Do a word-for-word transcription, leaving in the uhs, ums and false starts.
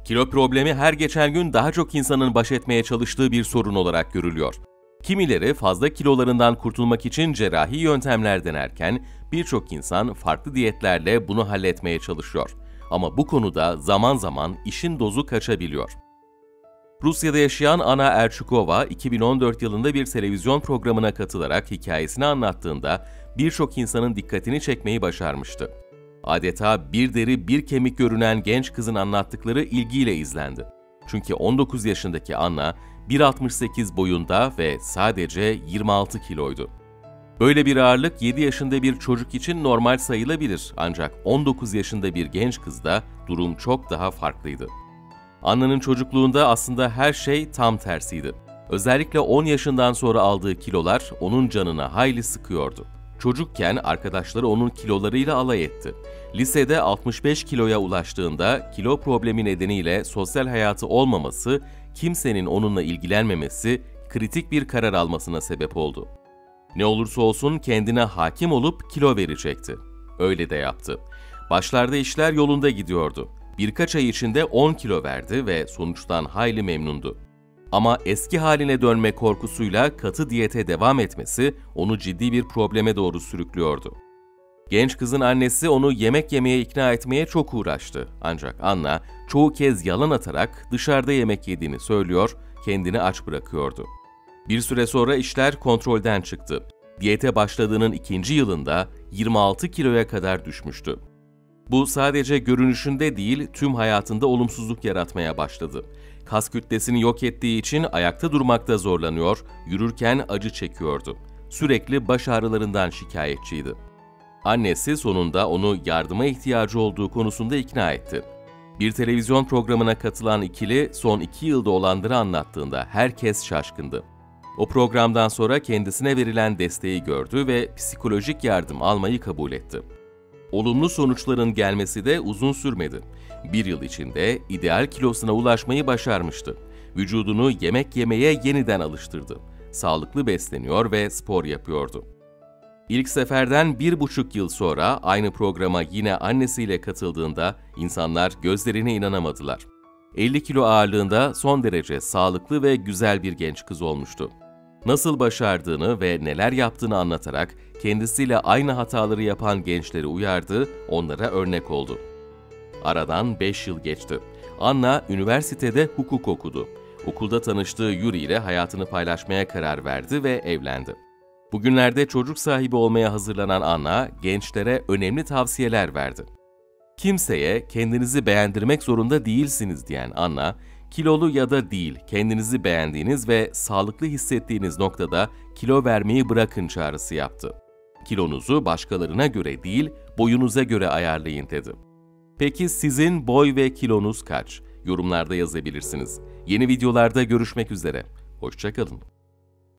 Kilo problemi her geçen gün daha çok insanın baş etmeye çalıştığı bir sorun olarak görülüyor. Kimileri fazla kilolarından kurtulmak için cerrahi yöntemler denerken birçok insan farklı diyetlerle bunu halletmeye çalışıyor. Ama bu konuda zaman zaman işin dozu kaçabiliyor. Rusya'da yaşayan Anna Erçukova, iki bin on dört yılında bir televizyon programına katılarak hikayesini anlattığında birçok insanın dikkatini çekmeyi başarmıştı. Adeta bir deri bir kemik görünen genç kızın anlattıkları ilgiyle izlendi. Çünkü on dokuz yaşındaki Anna, bir altmış sekiz boyunda ve sadece yirmi altı kiloydu. Böyle bir ağırlık yedi yaşında bir çocuk için normal sayılabilir, ancak on dokuz yaşında bir genç kızda durum çok daha farklıydı. Anna'nın çocukluğunda aslında her şey tam tersiydi. Özellikle on yaşından sonra aldığı kilolar onun canına hayli sıkıyordu. Çocukken arkadaşları onun kilolarıyla alay etti. Lisede altmış beş kiloya ulaştığında kilo problemi nedeniyle sosyal hayatı olmaması, kimsenin onunla ilgilenmemesi, kritik bir karar almasına sebep oldu. Ne olursa olsun kendine hakim olup kilo verecekti. Öyle de yaptı. Başlarda işler yolunda gidiyordu. Birkaç ay içinde on kilo verdi ve sonuçtan hayli memnundu. Ama eski haline dönme korkusuyla katı diyete devam etmesi onu ciddi bir probleme doğru sürüklüyordu. Genç kızın annesi onu yemek yemeye ikna etmeye çok uğraştı. Ancak Anna çoğu kez yalan atarak dışarıda yemek yediğini söylüyor, kendini aç bırakıyordu. Bir süre sonra işler kontrolden çıktı. Diyete başladığının ikinci yılında yirmi altı kiloya kadar düşmüştü. Bu sadece görünüşünde değil, tüm hayatında olumsuzluk yaratmaya başladı. Kas kütlesini yok ettiği için ayakta durmakta zorlanıyor, yürürken acı çekiyordu. Sürekli baş ağrılarından şikayetçiydi. Annesi sonunda onu yardıma ihtiyacı olduğu konusunda ikna etti. Bir televizyon programına katılan ikili son iki yılda olanları anlattığında herkes şaşkındı. O programdan sonra kendisine verilen desteği gördü ve psikolojik yardım almayı kabul etti. Olumlu sonuçların gelmesi de uzun sürmedi. Bir yıl içinde ideal kilosuna ulaşmayı başarmıştı. Vücudunu yemek yemeye yeniden alıştırdı. Sağlıklı besleniyor ve spor yapıyordu. İlk seferden bir buçuk yıl sonra aynı programa yine annesiyle katıldığında insanlar gözlerine inanamadılar. elli kilo ağırlığında son derece sağlıklı ve güzel bir genç kız olmuştu. Nasıl başardığını ve neler yaptığını anlatarak kendisiyle aynı hataları yapan gençleri uyardı, onlara örnek oldu. Aradan beş yıl geçti. Anna üniversitede hukuk okudu. Okulda tanıştığı Yuri ile hayatını paylaşmaya karar verdi ve evlendi. Bugünlerde çocuk sahibi olmaya hazırlanan Anna, gençlere önemli tavsiyeler verdi. Kimseye kendinizi beğendirmek zorunda değilsiniz diyen Anna, kilolu ya da değil, kendinizi beğendiğiniz ve sağlıklı hissettiğiniz noktada kilo vermeyi bırakın çağrısı yaptı. Kilonuzu başkalarına göre değil, boyunuza göre ayarlayın dedi. Peki sizin boy ve kilonuz kaç? Yorumlarda yazabilirsiniz. Yeni videolarda görüşmek üzere. Hoşça kalın.